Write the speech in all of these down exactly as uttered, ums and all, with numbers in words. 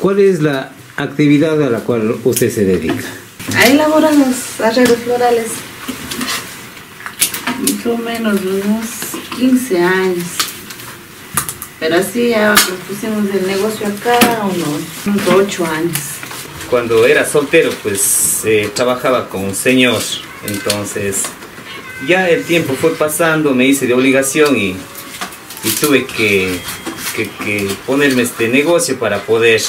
¿Cuál es la actividad a la cual usted se dedica? A elaborar los arreglos florales. Más o menos unos quince años. Pero así ya pusimos el negocio acá unos, unos ocho años. Cuando era soltero, pues eh, trabajaba con un señor. Entonces, ya el tiempo fue pasando, me hice de obligación y, y tuve que, que, que ponerme este negocio para poder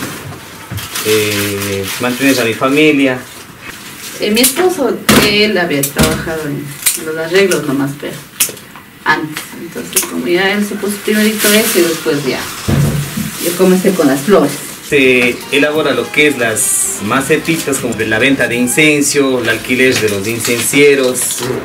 eh, mantener a mi familia. Eh, mi esposo, él había trabajado en los arreglos nomás, pero antes. Entonces, como ya él se puso primerito eso y después ya yo comencé con las flores. Se elabora lo que es las macetitas, como la venta de incienso, el alquiler de los incencieros,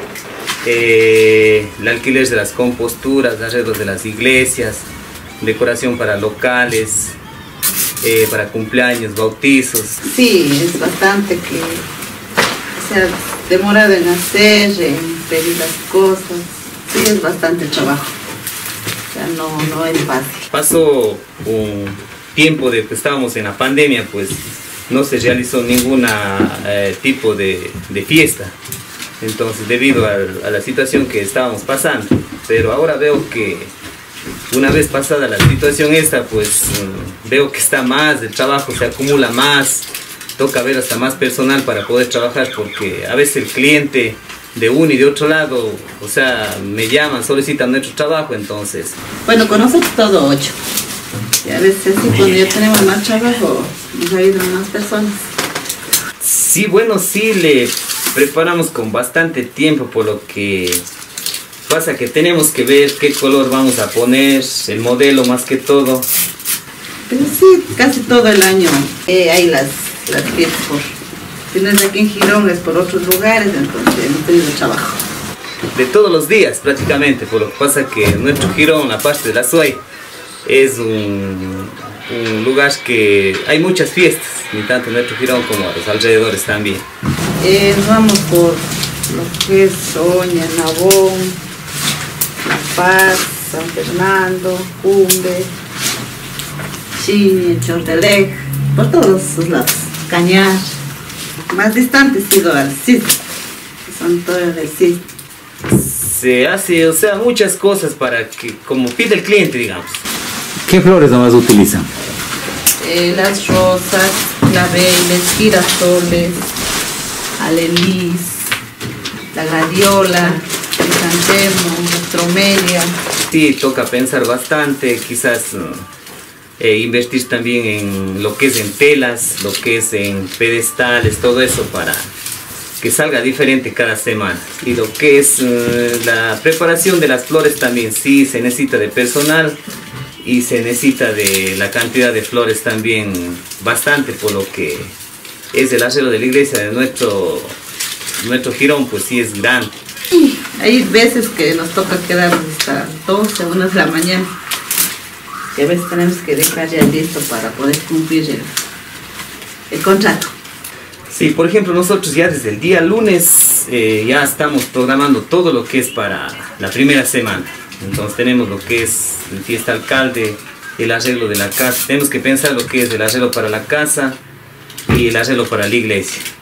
eh, el alquiler de las composturas, arreglos de las iglesias, decoración para locales, eh, para cumpleaños, bautizos. Sí, es bastante que o sea, demorado en hacer, en pedir las cosas. Sí, es bastante trabajo. O sea, no, no es fácil. Pasó un tiempo de que estábamos en la pandemia, pues no se realizó ningún eh, tipo de, de fiesta. Entonces, debido a, a la situación que estábamos pasando. Pero ahora veo que una vez pasada la situación esta, pues veo que está más, el trabajo se acumula más. Toca ver hasta más personal para poder trabajar, porque a veces el cliente de uno y de otro lado, o sea, me llaman, solicitan nuestro trabajo, entonces... Bueno, con nosotros todo ocho. Y a veces sí, cuando ya tenemos más trabajo, nos ha ido más personas. Sí, bueno, sí, le preparamos con bastante tiempo, por lo que pasa que tenemos que ver qué color vamos a poner, el modelo más que todo. Pero sí, casi todo el año eh, hay las... las fiestas por, si no es aquí en Girón, es por otros lugares, entonces hemos tenido trabajo. De todos los días prácticamente, por lo que pasa que nuestro Girón, la parte de la Suay, es un, un lugar que hay muchas fiestas, ni tanto en nuestro Girón como a los alrededores también. Eh, vamos por lo que es Oña, Nabón, La Paz, San Fernando, Cumbe, Chini, Chordelec, por todos esos lados. Cañar, más distante sido al C I S, que son todos del C I S. Se hace, o sea, muchas cosas para que, como pide el cliente, digamos. ¿Qué flores nomás utilizan? Eh, las rosas, claveles, girasoles, alelís, la gladiola, crisantemo, tromelia. Sí, toca pensar bastante, quizás... Eh, invertir también en lo que es en telas, lo que es en pedestales, todo eso para que salga diferente cada semana. Y lo que es eh, la preparación de las flores también, sí se necesita de personal y se necesita de la cantidad de flores también bastante, por lo que es el arreglo de la iglesia de nuestro, nuestro Girón, pues sí es grande. Hay veces que nos toca quedarnos hasta doce, una de la mañana. Y a veces tenemos que dejar ya listo para poder cumplir el, el contrato. Sí, por ejemplo, nosotros ya desde el día lunes eh, ya estamos programando todo lo que es para la primera semana. Entonces tenemos lo que es el fiesta alcalde, el arreglo de la casa. Tenemos que pensar lo que es el arreglo para la casa y el arreglo para la iglesia.